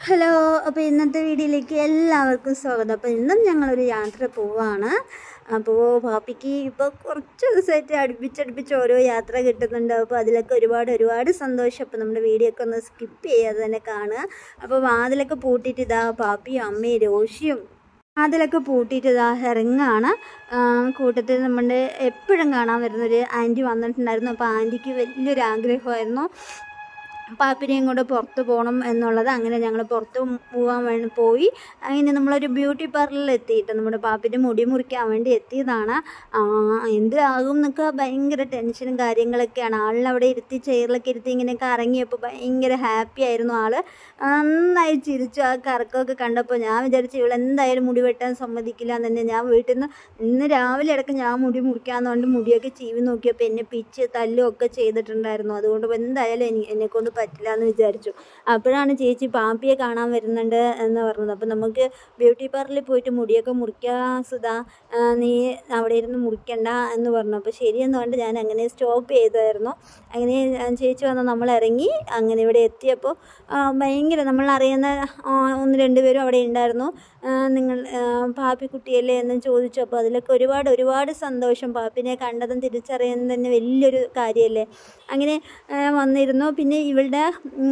Hello, അപ്പോൾ ഇന്നത്തെ വീഡിയോയിലേക്ക് എല്ലാവർക്കും സ്വാഗതം. അപ്പോൾ ഇന്നും ഞങ്ങളൊരു യാത്ര പോവാണ്. അപ്പോൾ പാപ്പിക്ക് ഇപ്പോൾ കുറച്ച് ദിവസമായിട്ട് അടുപ്പിച്ചടുപ്പിച്ച് ഓരോ യാത്ര കിട്ടുന്നുണ്ട്. അപ്പോൾ അതിലൊക്കെ ഒരുപാട് സന്തോഷം. അപ്പോൾ നമ്മുടെ വീഡിയോ ഒക്കെ ഒന്ന് സ്കിപ്പ് ചെയ്യാതെ തന്നെ കാണുക. അപ്പോൾ വാതിലൊക്കെ പൂട്ടിയിട്ട് ഇതാ പാപ്പിയും അമ്മയും രോഷിയും വാതിലൊക്കെ പൂട്ടിയിട്ട് ഇതാ ഇറങ്ങാണ്. കൂട്ടത്തിൽ നമ്മുടെ എപ്പോഴും കാണാൻ വരുന്നൊരു ആൻറ്റി വന്നിട്ടുണ്ടായിരുന്നു. അപ്പോൾ ആൻറ്റിക്ക് വലിയൊരു ആഗ്രഹമായിരുന്നു പാപ്പിനെയും കൊണ്ട് പുറത്ത് പോകണം എന്നുള്ളത്. അങ്ങനെ ഞങ്ങൾ പുറത്ത് പോകാൻ വേണ്ടി പോയി. അങ്ങനെ നമ്മളൊരു ബ്യൂട്ടി പാർലറിൽ എത്തിയിട്ട് നമ്മുടെ പാപ്പിൻ്റെ മുടി മുറിക്കാൻ വേണ്ടി എത്തിയതാണ്. എന്താകും എന്നൊക്കെ ഭയങ്കര ടെൻഷനും കാര്യങ്ങളൊക്കെയാണ്. ആളിനവിടെ ഇരുത്തി ചെയറിലൊക്കെ ഇരുത്തി ഇങ്ങനെയൊക്കെ ഇറങ്ങിയപ്പോൾ ഭയങ്കര ഹാപ്പി ആയിരുന്നു. ആൾ നന്നായി ചിരിച്ചു. ആ കറക്കമൊക്കെ കണ്ടപ്പോൾ ഞാൻ വിചാരിച്ചു ഇവളെന്തായാലും മുടി വെട്ടാൻ സമ്മതിക്കില്ല എന്ന് തന്നെ. ഞാൻ വീട്ടിൽ നിന്ന് ഇന്ന് രാവിലെ അടക്കം ഞാൻ മുടി മുറിക്കാമെന്നുകൊണ്ട് മുടിയൊക്കെ ചീവി നോക്കിയപ്പോൾ എന്നെ പിച്ച് തല്ലുമൊക്കെ ചെയ്തിട്ടുണ്ടായിരുന്നു. അതുകൊണ്ട് എന്തായാലും എന്നെക്കൊണ്ട് പറ്റില്ല എന്ന് വിചാരിച്ചു. അപ്പോഴാണ് ചേച്ചി പാപ്പിയെ കാണാൻ വരുന്നുണ്ട് എന്ന് പറഞ്ഞത്. അപ്പോൾ നമുക്ക് ബ്യൂട്ടി പാർലറിൽ പോയിട്ട് മുടിയൊക്കെ മുറിക്കാം സുധാ, നീ അവിടെ ഇരുന്ന് മുറിക്കണ്ട എന്ന് പറഞ്ഞു. അപ്പോൾ ശരിയെന്ന് പറഞ്ഞിട്ട് ഞാൻ അങ്ങനെ സ്റ്റോപ്പ് ചെയ്തായിരുന്നു. അങ്ങനെ ചേച്ചി വന്ന് നമ്മൾ ഇറങ്ങി. അങ്ങനെ ഇവിടെ എത്തിയപ്പോൾ ഭയങ്കര നമ്മളറിയുന്ന 1-2 പേരും അവിടെ ഉണ്ടായിരുന്നു. നിങ്ങൾ പാപ്പി കുട്ടിയല്ലേ എന്ന് ചോദിച്ചു. അപ്പോൾ അതിലൊക്കെ ഒരുപാട് സന്തോഷം. പാപ്പിനെ കണ്ടതും തിരിച്ചറിയുന്നത് തന്നെ വലിയൊരു കാര്യമല്ലേ. അങ്ങനെ വന്നിരുന്നു. പിന്നെ ഇവളുടെ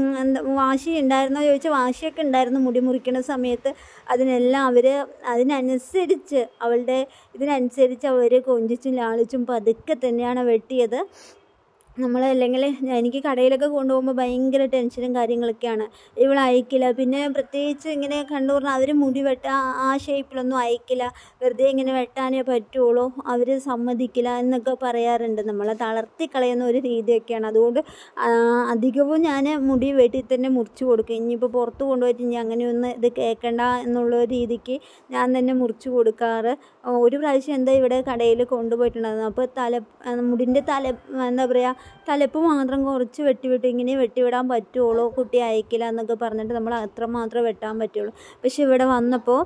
വാശി ഉണ്ടായിരുന്നോ ചോദിച്ചാൽ വാശിയൊക്കെ ഉണ്ടായിരുന്നു മുടി മുറിക്കുന്ന സമയത്ത്. അതിനെല്ലാം അതിനനുസരിച്ച് അവളുടെ ഇതിനനുസരിച്ച് അവർ കൊഞ്ചിച്ചും ലാളിച്ചും പതുക്കെ തന്നെയാണ് വെട്ടിയത്. അല്ലെങ്കിൽ എനിക്ക് കടയിലൊക്കെ കൊണ്ടുപോകുമ്പോൾ ഭയങ്കര ടെൻഷനും കാര്യങ്ങളൊക്കെയാണ്. ഇവൾ അയക്കില്ല. പിന്നെ പ്രത്യേകിച്ച് ഇങ്ങനെ കണ്ടു പറഞ്ഞാൽ അവർ മുടി ആ ഷേപ്പിലൊന്നും അയക്കില്ല. വെറുതെ ഇങ്ങനെ വെട്ടാനേ പറ്റുള്ളൂ, അവർ സമ്മതിക്കില്ല എന്നൊക്കെ പറയാറുണ്ട്. നമ്മളെ തളർത്തിക്കളയുന്ന ഒരു രീതിയൊക്കെയാണ്. അതുകൊണ്ട് അധികവും ഞാൻ മുടി വെട്ടി തന്നെ മുറിച്ച് കൊടുക്കും. ഇനിയിപ്പോൾ പുറത്ത് കൊണ്ടുപോയിട്ട് ഇനി അങ്ങനെയൊന്നും ഇത് കേൾക്കണ്ട എന്നുള്ള രീതിക്ക് ഞാൻ തന്നെ മുറിച്ച് കൊടുക്കാറ്. ഒരു പ്രാവശ്യം ഇവിടെ കടയിൽ കൊണ്ടുപോയിട്ടുണ്ടായിരുന്നു. അപ്പോൾ മുടിൻ്റെ എന്താ പറയുക, തലപ്പ് മാത്രം കുറച്ച് ഇങ്ങനെ വെട്ടിവിടാൻ പറ്റുള്ളൂ, കുട്ടി അയക്കില്ല എന്നൊക്കെ പറഞ്ഞിട്ട് നമ്മൾ അത്രമാത്രം വെട്ടാൻ പറ്റുള്ളൂ. പക്ഷെ ഇവിടെ വന്നപ്പോൾ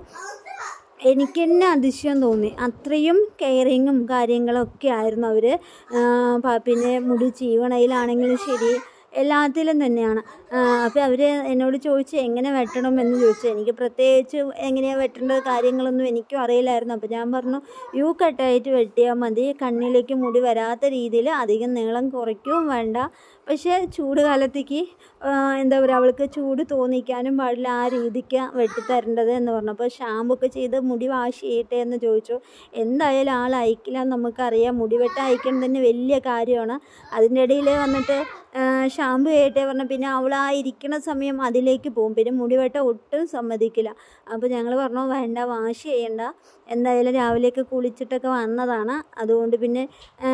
എനിക്ക് തന്നെ അതിശയം തോന്നി. അത്രയും കെയറിങ്ങും കാര്യങ്ങളൊക്കെ ആയിരുന്നു അവർ. പാപ്പിൻ്റെ മുടി ചീവണയിലാണെങ്കിലും ശരി, എല്ലാത്തിലും തന്നെയാണ്. അപ്പോൾ അവർ എന്നോട് ചോദിച്ചു എങ്ങനെ വെട്ടണം എന്ന് ചോദിച്ചു. എനിക്ക് പ്രത്യേകിച്ച് എങ്ങനെയാണ് വെട്ടേണ്ട കാര്യങ്ങളൊന്നും എനിക്കും അറിയില്ലായിരുന്നു. അപ്പോൾ ഞാൻ പറഞ്ഞു യു കട്ടായിട്ട് വെട്ടിയാൽ മതി, കണ്ണിലേക്ക് മുടി വരാത്ത രീതിയിൽ, അധികം നീളം കുറയ്ക്കുകയും വേണ്ട. പക്ഷേ ചൂട് കാലത്തേക്ക് എന്താ പറയുക, അവൾക്ക് ചൂട് തോന്നിക്കാനും പാടില്ല, ആ രീതിക്ക് വെട്ടിത്തരേണ്ടത് എന്ന് പറഞ്ഞു. അപ്പോൾ ഷാമ്പു ഒക്കെ ചെയ്ത് മുടി വാഷ് ചെയ്യട്ടെ എന്ന് ചോദിച്ചു. എന്തായാലും ആൾ അയക്കില്ല എന്ന് നമുക്കറിയാം. മുടി വെട്ട അയക്കണം തന്നെ വലിയ കാര്യമാണ്. അതിൻ്റെ ഇടയിൽ വന്നിട്ട് ഷാമ്പു ചെയ്യട്ടെ പറഞ്ഞു. പിന്നെ അവൾ ആ ഇരിക്കുന്ന സമയം അതിലേക്ക് പോകും. പിന്നെ മുടി വെട്ട ഒട്ടും സമ്മതിക്കില്ല. അപ്പോൾ ഞങ്ങൾ പറഞ്ഞു വേണ്ട, വാഷ് ചെയ്യണ്ട, എന്തായാലും രാവിലെയൊക്കെ കുളിച്ചിട്ടൊക്കെ വന്നതാണ്, അതുകൊണ്ട് പിന്നെ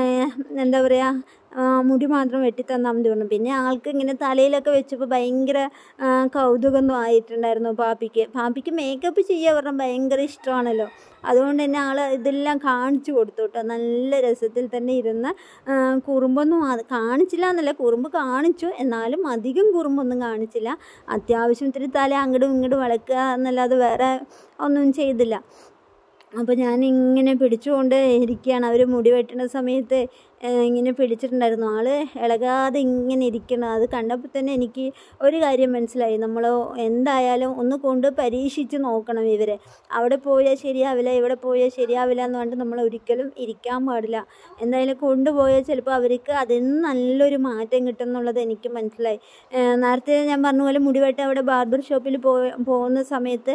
എന്താ പറയുക മുടി മാത്രം വെട്ടിത്തന്നാൽ മതി പറഞ്ഞു. പിന്നെ ആൾക്ക് ഇങ്ങനെ തലയിലൊക്കെ വെച്ചപ്പോൾ ഭയങ്കര കൗതുകമൊന്നും ആയിട്ടുണ്ടായിരുന്നു പാപ്പിക്ക് മേക്കപ്പ് ചെയ്യുക പറഞ്ഞാൽ ഭയങ്കര ഇഷ്ടമാണല്ലോ. അതുകൊണ്ട് തന്നെ ആൾ ഇതെല്ലാം കാണിച്ചു കൊടുത്തു കേട്ടോ. നല്ല രസത്തിൽ തന്നെ ഇരുന്ന് കുറുമ്പൊന്നും കാണിച്ചില്ല എന്നല്ല, കുറുമ്പ് കാണിച്ചു, എന്നാലും അധികം കുറുമ്പൊന്നും കാണിച്ചില്ല. അത്യാവശ്യം ഇത്തിരി തല അങ്ങോട്ടും ഇങ്ങോട്ടും വളക്കുക എന്നല്ലാതെ വേറെ ഒന്നും ചെയ്തില്ല. അപ്പോൾ ഞാൻ ഇങ്ങനെ പിടിച്ചുകൊണ്ട് ഇരിക്കുകയാണ്. അവർ മുടി വെട്ടുന്ന സമയത്ത് ഇങ്ങനെ പിടിച്ചിട്ടുണ്ടായിരുന്നു. ആൾ ഇളകാതെ ഇങ്ങനെ ഇരിക്കണം. അത് കണ്ടപ്പോൾ തന്നെ എനിക്ക് ഒരു കാര്യം മനസ്സിലായി, നമ്മൾ എന്തായാലും ഒന്ന് കൊണ്ട് പരീക്ഷിച്ച് നോക്കണം. ഇവരെ അവിടെ പോയാൽ ശരിയാവില്ല, ഇവിടെ പോയാൽ ശരിയാവില്ല എന്ന് പറഞ്ഞിട്ട് നമ്മൾ ഒരിക്കലും ഇരിക്കാൻ പാടില്ല. എന്തായാലും കൊണ്ടുപോയാൽ ചിലപ്പോൾ അവർക്ക് അതിൽ നിന്ന് നല്ലൊരു മാറ്റം കിട്ടും എന്നുള്ളത് എനിക്ക് മനസ്സിലായി. നേരത്തെ ഞാൻ പറഞ്ഞ പോലെ മുടി വെട്ടാൻ അവിടെ ബാർബർ ഷോപ്പിൽ പോകുന്ന സമയത്ത്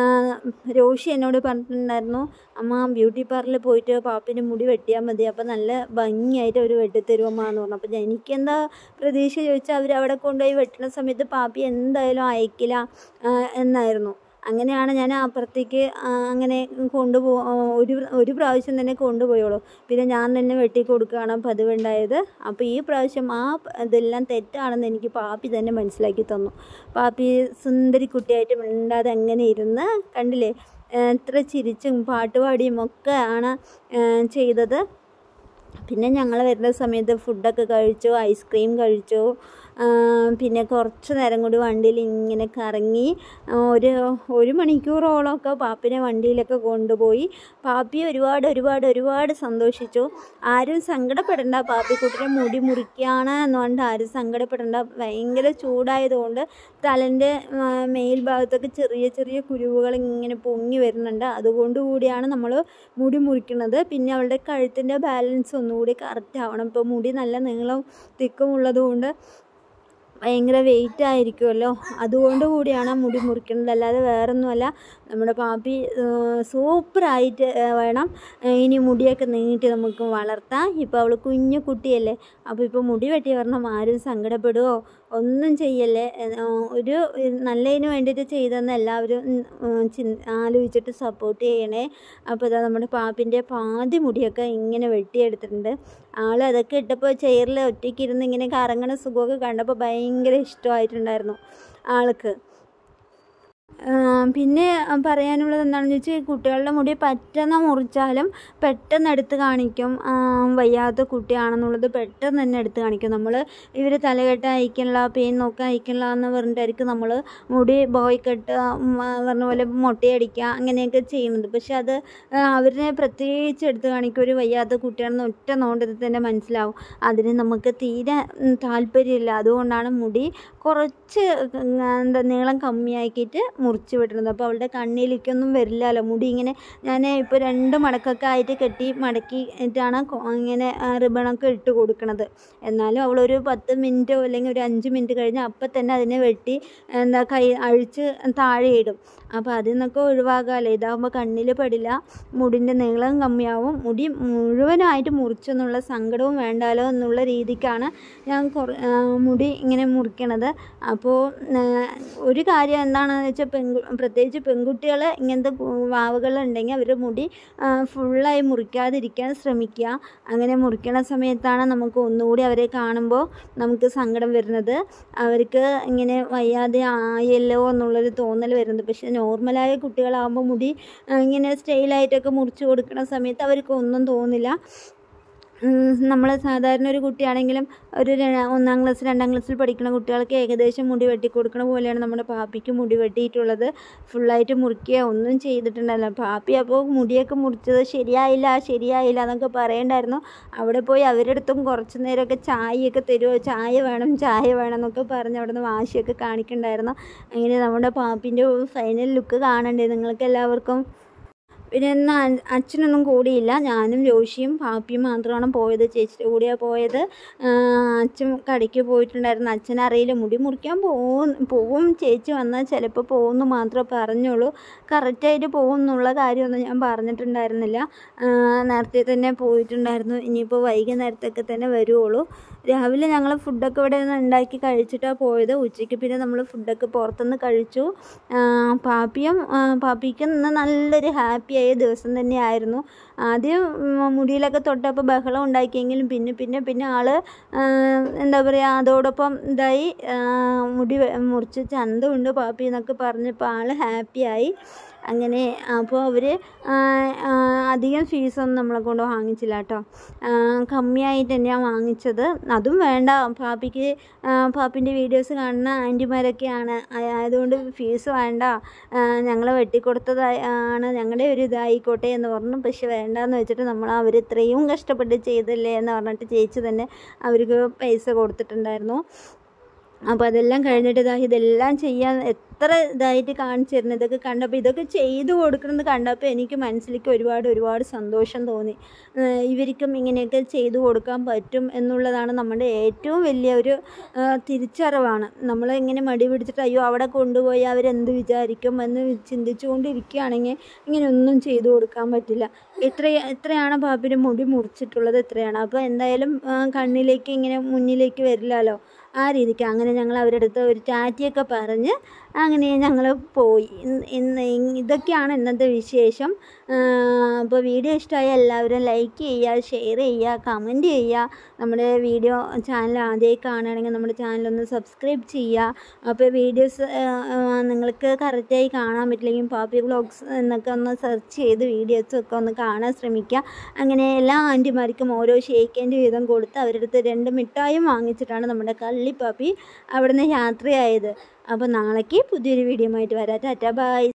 രോഷി എന്നോട് പറഞ്ഞിട്ടുണ്ടായിരുന്നു, അമ്മ ബ്യൂട്ടി പാർലറിൽ പോയിട്ട് പാപ്പിൻ്റെ മുടി വെട്ടിയാൽ മതി, അപ്പോൾ നല്ല ഭംഗിയായിട്ട് അവർ വെട്ടിത്തരുമമ്മ എന്ന് പറഞ്ഞു. അപ്പോൾ എനിക്കെന്താ പ്രതീക്ഷ ചോദിച്ചാൽ അവർ അവിടെ കൊണ്ടുപോയി വെട്ടുന്ന സമയത്ത് പാപ്പി എന്തായാലും അയക്കില്ല എന്നായിരുന്നു. അങ്ങനെയാണ് ഞാൻ അപ്പുറത്തേക്ക് അങ്ങനെ ഒരു പ്രാവശ്യം തന്നെ കൊണ്ടുപോയുള്ളൂ. പിന്നെ ഞാൻ തന്നെ വെട്ടി കൊടുക്കുകയാണ് പതിവുണ്ടായത്. അപ്പോൾ ഈ പ്രാവശ്യം ഇതെല്ലാം തെറ്റാണെന്ന് എനിക്ക് പാപ്പി തന്നെ മനസ്സിലാക്കി തന്നു. പാപ്പി സുന്ദരി കുട്ടിയായിട്ട് മിണ്ടാതെ അങ്ങനെ ഇരുന്ന് കണ്ടില്ലേ, എത്ര ചിരിച്ചും പാട്ടുപാടിയും ഒക്കെ ആണ് ചെയ്തത്. പിന്നെ ഞങ്ങൾ വരുന്ന സമയത്ത് ഫുഡൊക്കെ കഴിച്ചു, ഐസ്ക്രീം കഴിച്ചു. പിന്നെ കുറച്ച് നേരം കൂടി വണ്ടിയിൽ ഇങ്ങനെ കറങ്ങി ഒരു മണിക്കൂറോളമൊക്കെ പാപ്പിനെ വണ്ടിയിലൊക്കെ കൊണ്ടുപോയി. പാപ്പി ഒരുപാട് സന്തോഷിച്ചു. ആരും സങ്കടപ്പെടേണ്ട, പാപ്പിക്കുട്ടിയുടെ മുടി മുറിക്കുകയാണ് എന്ന് പറഞ്ഞിട്ട് ആരും സങ്കടപ്പെടേണ്ട. ഭയങ്കര ചൂടായതുകൊണ്ട് തലൻ്റെ മേൽഭാഗത്തൊക്കെ ചെറിയ കുരുവുകൾ ഇങ്ങനെ പൊങ്ങി വരുന്നുണ്ട്. അതുകൊണ്ട് കൂടിയാണ് നമ്മൾ മുടി മുറിക്കുന്നത്. പിന്നെ അവളുടെ കഴുത്തിൻ്റെ ബാലൻസ് ഒന്നുകൂടി കറക്റ്റ് ആവണം. ഇപ്പോൾ മുടി നല്ല നീളം തിക്കുമുള്ളതുകൊണ്ട് ഭയങ്കര വെയിറ്റ് ആയിരിക്കുമല്ലോ, അതുകൊണ്ട് കൂടിയാണ് മുടി മുറിക്കുന്നത്. അല്ലാതെ വേറൊന്നുമല്ല. നമ്മുടെ പാപ്പി സൂപ്പറായിട്ട് വേണം ഇനി മുടിയൊക്കെ നീട്ടി നമുക്ക് വളർത്താം. ഇപ്പോൾ അവൾ കുഞ്ഞു കുട്ടിയല്ലേ, അപ്പോൾ ഇപ്പോൾ മുടി വെട്ടി വരണം ആരും സങ്കടപ്പെടുകയോ ഒന്നും ചെയ്യല്ലേ. ഒരു നല്ലതിന് വേണ്ടിയിട്ട് ചെയ്തെന്ന് എല്ലാവരും ആലോചിച്ചിട്ട് സപ്പോർട്ട് ചെയ്യണേ. അപ്പോൾ ഇതാ നമ്മുടെ പാപ്പിൻ്റെ പാതി മുടിയൊക്കെ ഇങ്ങനെ വെട്ടിയെടുത്തിട്ടുണ്ട്. അതൊക്കെ ഇട്ടപ്പോൾ ചെയറിൽ ഒറ്റയ്ക്കിരുന്ന് ഇങ്ങനെ കറങ്ങണ സുഖമൊക്കെ കണ്ടപ്പോൾ ഭയങ്കര ഇഷ്ടമായിട്ടുണ്ടായിരുന്നു ആൾക്ക്. പിന്നെ പറയാനുള്ളത് എന്താണെന്ന് വെച്ചാൽ കുട്ടികളുടെ മുടി പെട്ടെന്ന് മുറിച്ചാലും പെട്ടെന്ന് എടുത്ത് കാണിക്കും. വയ്യാത്ത കുട്ടിയാണെന്നുള്ളത് പെട്ടെന്ന് തന്നെ എടുത്ത് കാണിക്കും. നമ്മൾ ഇവർ തലകെട്ട് അയക്കണില്ല, പെയിൻ നോക്കാൻ അയക്കണില്ല എന്ന് പറഞ്ഞിട്ടായിരിക്കും നമ്മൾ മുടി ബോയ് കട്ട് പറഞ്ഞ പോലെ മൊട്ടയടിക്കുക അങ്ങനെയൊക്കെ ചെയ്യുന്നത്. പക്ഷെ അത് അവരെ പ്രത്യേകിച്ച് എടുത്ത് കാണിക്കും. ഒരു വയ്യാത്ത കുട്ടിയാണെന്ന് ഒറ്റ നോട്ടത്തിൽ തന്നെ മനസ്സിലാവും. അതിന് നമുക്ക് തീരെ താല്പര്യമില്ല. അതുകൊണ്ടാണ് മുടി കുറച്ച് നീളം കമ്മിയാക്കിയിട്ട് മുറിച്ച് വിടുന്നത്. അപ്പോൾ അവളുടെ കണ്ണിലേക്കൊന്നും വരില്ലല്ലോ മുടി. ഇങ്ങനെ ഞാൻ ഇപ്പോൾ 2 മടക്കൊക്കെ ആയിട്ട് കെട്ടി മടക്കിയിട്ടാണ് ഇങ്ങനെ റിബണൊക്കെ ഇട്ട് കൊടുക്കുന്നത്. എന്നാലും അവളൊരു 10 മിനിറ്റോ അല്ലെങ്കിൽ ഒരു 5 മിനിറ്റ് കഴിഞ്ഞ് അപ്പം തന്നെ അതിനെ വെട്ടി കൈ അഴിച്ച് താഴെ ഇടും. അപ്പോൾ അതിൽ നിന്നൊക്കെ ഒഴിവാകാമല്ലോ. ഇതാകുമ്പോൾ കണ്ണിൽ പെടില്ല, മുടിൻ്റെ നീളം കമ്മിയാവും, മുടി മുഴുവനായിട്ട് മുറിച്ചെന്നുള്ള സങ്കടവും വേണ്ടാലോ എന്നുള്ള രീതിക്കാണ് ഞാൻ മുടി ഇങ്ങനെ മുറിക്കണത്. അപ്പോൾ ഒരു കാര്യം എന്താണെന്ന് വെച്ചാൽ പ്രത്യേകിച്ച് പെൺകുട്ടികൾ ഇങ്ങനത്തെ വാവുകളുണ്ടെങ്കിൽ അവരുടെ മുടി ഫുള്ളായി മുറിക്കാതിരിക്കാൻ ശ്രമിക്കുക. അങ്ങനെ മുറിക്കണ സമയത്താണ് നമുക്ക് ഒന്നുകൂടി അവരെ കാണുമ്പോൾ നമുക്ക് സങ്കടം വരുന്നത്. അവർക്ക് ഇങ്ങനെ വയ്യാതെ ആയല്ലോ എന്നുള്ളൊരു തോന്നൽ വരുന്നത്. പക്ഷേ നോർമലായ കുട്ടികളാകുമ്പോൾ മുടി ഇങ്ങനെ സ്റ്റൈലായിട്ടൊക്കെ മുറിച്ച് കൊടുക്കുന്ന സമയത്ത് അവർക്ക് ഒന്നും തോന്നില്ല. നമ്മൾ സാധാരണ ഒരു കുട്ടിയാണെങ്കിലും ഒരു 1-ാം ക്ലാസ് 2-ാം ക്ലാസ്സിൽ പഠിക്കുന്ന കുട്ടികൾക്ക് ഏകദേശം മുടി വെട്ടിക്കൊടുക്കുന്ന പോലെയാണ് നമ്മുടെ പാപ്പിക്ക് മുടി വെട്ടിയിട്ടുള്ളത്. ഫുള്ളായിട്ട് മുറിക്കുക ഒന്നും ചെയ്തിട്ടുണ്ടല്ലോ. പാപ്പി അപ്പോൾ മുടിയൊക്കെ മുറിച്ചത് ശരിയായില്ല എന്നൊക്കെ പറയണ്ടായിരുന്നു. അവിടെ പോയി അവരുടെ അടുത്തും കുറച്ച് നേരമൊക്കെ ചായയൊക്കെ തരുമോ, ചായ വേണം എന്നൊക്കെ പറഞ്ഞ് അവിടെ നിന്ന് വാശിയൊക്കെ കാണിക്കണ്ടായിരുന്നു. അങ്ങനെ നമ്മുടെ പാപ്പിൻ്റെ ഫൈനൽ ലുക്ക് കാണണ്ടേ നിങ്ങൾക്ക് എല്ലാവർക്കും. പിന്നെ എന്നാൽ അച്ഛനൊന്നും കൂടിയില്ല. ഞാനും ജോഷിയും പാപ്പിയും മാത്രമാണ് പോയത്. ചേച്ചിയുടെ കൂടെയാണ് പോയത്. അച്ഛൻ കടയ്ക്ക് പോയിട്ടുണ്ടായിരുന്നു. അച്ഛനറിയില്ല, മുടി മുറിക്കാൻ പോവും ചേച്ചി വന്നാൽ ചിലപ്പോൾ പോകുമെന്ന് മാത്രമേ പറഞ്ഞുള്ളൂ. കറക്റ്റായിട്ട് പോകും എന്നുള്ള കാര്യമൊന്നും ഞാൻ പറഞ്ഞിട്ടുണ്ടായിരുന്നില്ല. നേരത്തെ തന്നെ പോയിട്ടുണ്ടായിരുന്നു. ഇനിയിപ്പോൾ വൈകുന്നേരത്തൊക്കെ തന്നെ വരുള്ളൂ. രാവിലെ ഞങ്ങൾ ഫുഡൊക്കെ ഇവിടെ നിന്ന് ഉണ്ടാക്കി കഴിച്ചിട്ടാണ് പോയത്. ഉച്ചയ്ക്ക് പിന്നെ നമ്മൾ ഫുഡൊക്കെ പുറത്തുനിന്ന് കഴിച്ചു. പാപ്പിക്ക് ഇന്ന് നല്ലൊരു ഹാപ്പിയായ ദിവസം തന്നെയായിരുന്നു. ആദ്യം മുടിയിലൊക്കെ തൊട്ടപ്പോൾ ബഹളം ഉണ്ടാക്കിയെങ്കിലും പിന്നെ ആൾ എന്താ പറയുക അതോടൊപ്പം ഇതായി. മുടി മുറിച്ച് ചന്തമുണ്ട് പാപ്പി എന്നൊക്കെ പറഞ്ഞപ്പോൾ ആൾ ഹാപ്പിയായി. അങ്ങനെ അപ്പോൾ അവർ അധികം ഫീസൊന്നും നമ്മളെ കൊണ്ട് വാങ്ങിച്ചില്ല കേട്ടോ. കമ്മിയായിട്ട് തന്നെയാണ് വാങ്ങിച്ചത്. അതും വേണ്ട, പാപ്പിൻ്റെ വീഡിയോസ് കാണുന്ന ആൻറ്റിമാരൊക്കെയാണ്, ആയതുകൊണ്ട് ഫീസ് വേണ്ട, ഞങ്ങൾ വെട്ടിക്കൊടുത്തതാണ്, ഞങ്ങളുടെ ഒരു ഇതായിക്കോട്ടെ എന്ന് പറഞ്ഞു. പക്ഷെ വേണ്ടാന്ന് വെച്ചിട്ട് അവർ ഇത്രയും കഷ്ടപ്പെട്ട് ചെയ്തല്ലേ എന്ന് പറഞ്ഞിട്ട് ചേച്ചി തന്നെ അവർക്ക് പൈസ കൊടുത്തിട്ടുണ്ടായിരുന്നു. അപ്പോൾ അതെല്ലാം കഴിഞ്ഞിട്ട് ഇതെല്ലാം ചെയ്യാൻ എത്ര ഇതായിട്ട് കാണിച്ചു തരുന്നത് ഇതൊക്കെ കണ്ടപ്പോൾ, ഇതൊക്കെ ചെയ്തു കൊടുക്കുന്നത് കണ്ടപ്പോൾ എനിക്ക് മനസ്സിലേക്ക് ഒരുപാട് സന്തോഷം തോന്നി. ഇവർക്കും ഇങ്ങനെയൊക്കെ ചെയ്തു കൊടുക്കാൻ പറ്റും എന്നുള്ളതാണ് നമ്മുടെ ഏറ്റവും വലിയ ഒരു തിരിച്ചറിവാണ്. നമ്മൾ ഇങ്ങനെ മടി പിടിച്ചിട്ട് അയ്യോ അവിടെ കൊണ്ടുപോയി അവരെന്ത് വിചാരിക്കും എന്ന് ചിന്തിച്ചുകൊണ്ടിരിക്കുകയാണെങ്കിൽ ഇങ്ങനെയൊന്നും ചെയ്തു കൊടുക്കാൻ പറ്റില്ല. എത്രയാണ് പാപ്പിൻ്റെ മുടി മുറിച്ചിട്ടുള്ളത്, എത്രയാണ്. അപ്പോൾ എന്തായാലും കണ്ണിലേക്ക് ഇങ്ങനെ മുന്നിലേക്ക് വരില്ലല്ലോ, ആ രീതിക്ക്. അങ്ങനെ ഞങ്ങൾ അവരുടെ അടുത്ത് ഒരു ടാറ്റിയൊക്കെ പറഞ്ഞ് അങ്ങനെ ഞങ്ങൾ പോയി. ഇതൊക്കെയാണ് ഇന്നത്തെ വിശേഷം. അപ്പോൾ വീഡിയോ ഇഷ്ടമായ എല്ലാവരും ലൈക്ക് ചെയ്യുക, ഷെയർ ചെയ്യുക, കമൻറ്റ് ചെയ്യുക. നമ്മുടെ വീഡിയോ ചാനൽ ആദ്യമായി കാണുകയാണെങ്കിൽ നമ്മുടെ ചാനലൊന്ന് സബ്സ്ക്രൈബ് ചെയ്യുക. അപ്പോൾ വീഡിയോസ് നിങ്ങൾക്ക് കറക്റ്റായി കാണാൻ പറ്റില്ലെങ്കിൽ പാപ്പി വ്ളോഗ്സ് എന്നൊക്കെ ഒന്ന് സെർച്ച് ചെയ്ത് വീഡിയോസൊക്കെ ഒന്ന് കാണാൻ ശ്രമിക്കുക. അങ്ങനെ എല്ലാ ആൻറ്റിമാർക്കും ഓരോ ഷേക്കിൻ്റെ വീതം കൊടുത്ത് അവരുടെ അടുത്ത് 2 മിഠായും വാങ്ങിച്ചിട്ടാണ് നമ്മുടെ കള്ളിപ്പാപ്പി അവിടെ നിന്ന് യാത്രയായത്. അപ്പോൾ നാളേക്ക് പുതിയൊരു വീഡിയോ ആയിട്ട് വരാം. Tata by.